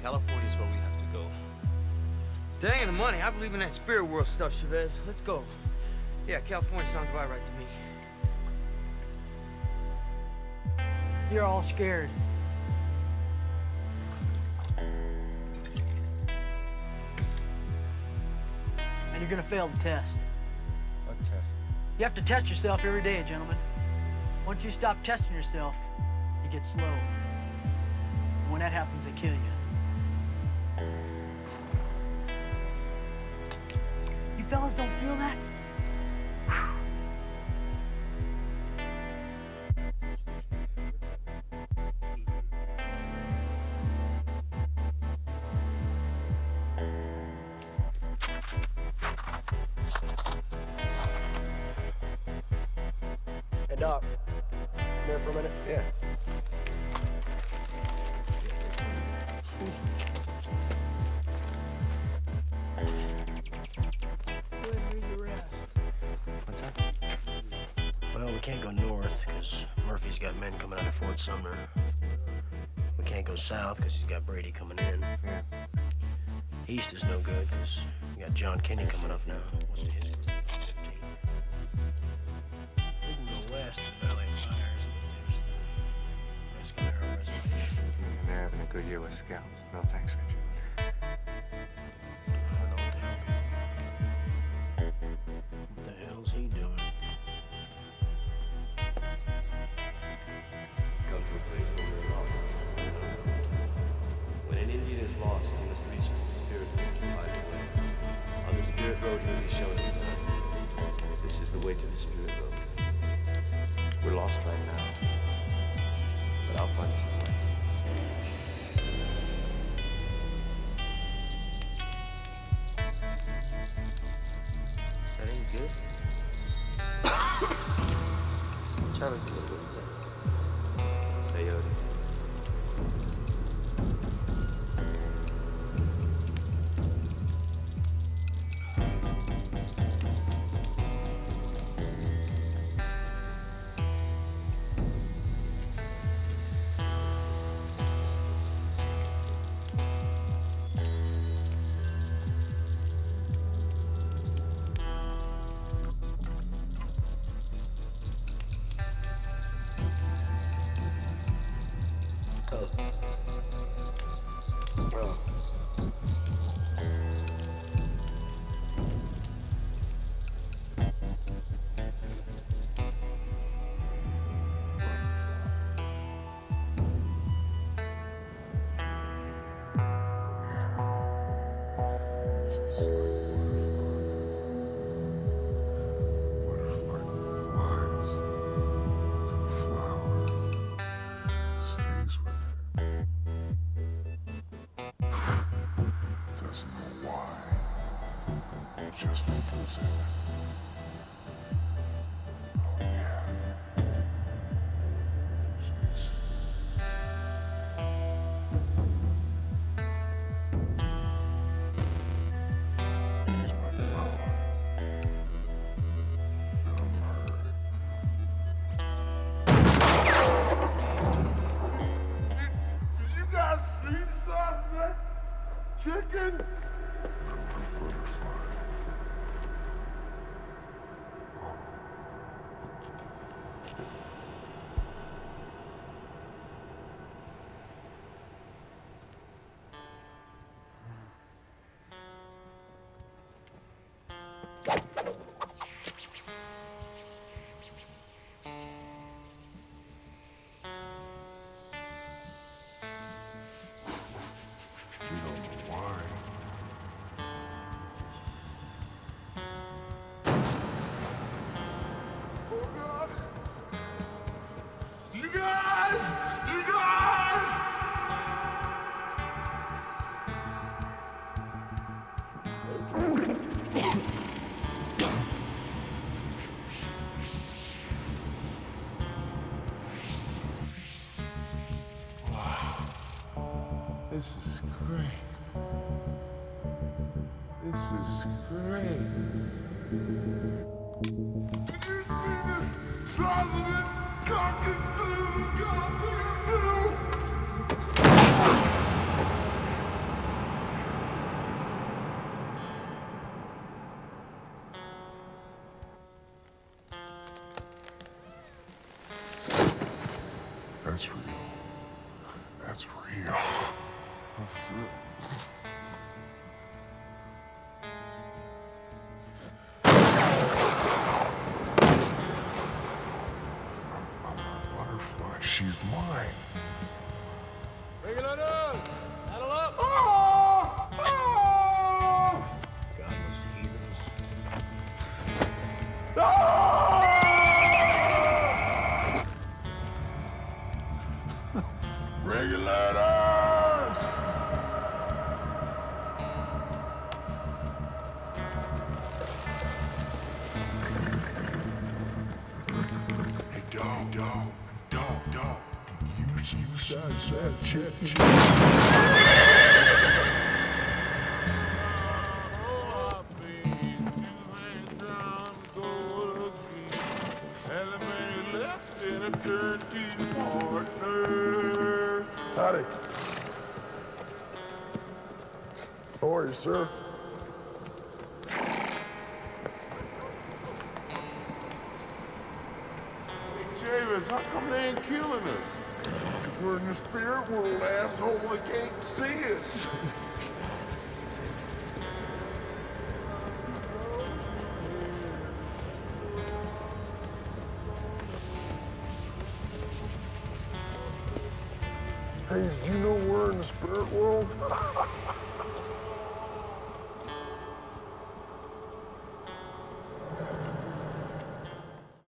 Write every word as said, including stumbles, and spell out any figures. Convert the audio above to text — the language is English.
California's where we have to go. Dang the money. I believe in that spirit world stuff, Chavez. Let's go. Yeah, California sounds about right to me. You're all scared. And you're gonna fail the test. What test? You have to test yourself every day, gentlemen. Once you stop testing yourself, you get slow. And when that happens, they kill you. You fellas don't feel that? Hey, Doc. Come here for a minute. Yeah. What's that? Well, we can't go north because Murphy's got men coming out of Fort Sumner. We can't go south because he's got Brady coming in. Yeah. East is no good because we got John Kinney coming up now. What's to his group? fifteen. We can go west to the Valley of Fires, but there's the Mescalero Reservation. Mm, they're having a good year with scouts. No thanks, Richard. I don't know what the hell. What the hell's he doing? Come to a place where we're lost. When an Indian is lost, he must reach to the spirit road to find the way. On the spirit road, he'll be shown a sign. This is the way to the spirit road. We're lost right now, but I'll find us the way. Is that any good? Trying to do what is that? Peyote. Just because it. Oh, yeah. Jeez. Here's my flower. I'm hurt. Did you guys see something? Chicken? Butterfly. We don't know why. Oh God! You guys! You guys! Wow. This is great. This is great. Did you see this president talking through the goddamn middle? Butterfly, she's mine. Regulators! Saddle up! Oh! Oh! Godless heathens. Regulators! Hey, dog, dog, dog, dog. Did you use that, that chip, chip? Howdy. How are you, sir? Hey, Javis, how come they ain't killing us? We're in the spirit world, asshole. They can't see us. Hey, do you know we're in the spirit world?